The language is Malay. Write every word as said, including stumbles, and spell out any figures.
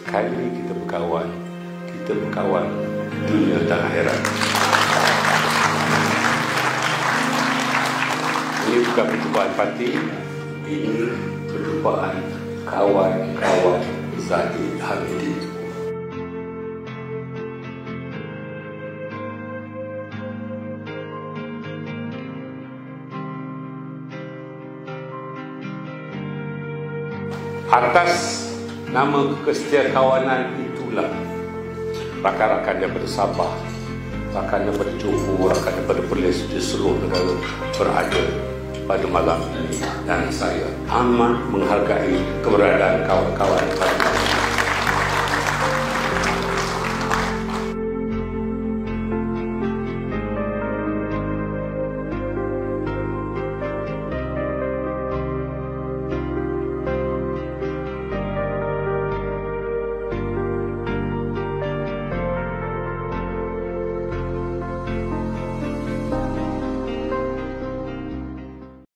sekali kita berkawan, kita berkawan dunia dan akhirat. Ini bukan perjumpaan parti, ini perjumpaan kawan-kawan Zahid Hamidi. Atas nama kesetiakawanan itulah rakan-rakan daripada Sabah, rakan daripada Johor, rakan daripada Perlis di seluruh negara berada pada malam ini, dan saya amat menghargai keberadaan kawan-kawan pada malam ini.